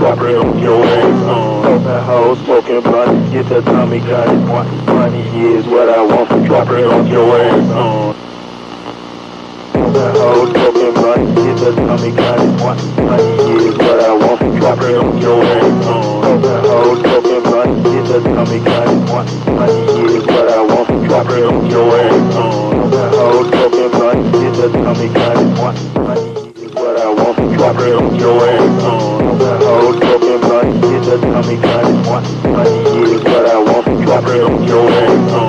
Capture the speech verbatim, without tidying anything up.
drop it on your ass on. Open hoes, smoking blunt, get the tummy cut. Money is what I want, drop it on your ass on. Open hoes, smoking blunt, get the tummy cut. Money is what I want, drop it on your ass on. Open hoes, smoking blunt, get the tummy cut. Money is what I want, drop it on your ass on. Open hoes, smoking blunt, get the tummy cut. Money is what I want, drop it on your ass on. Open hoes, smoking blunt, get the tummy cut. Money is what I want, drop it on your ass on.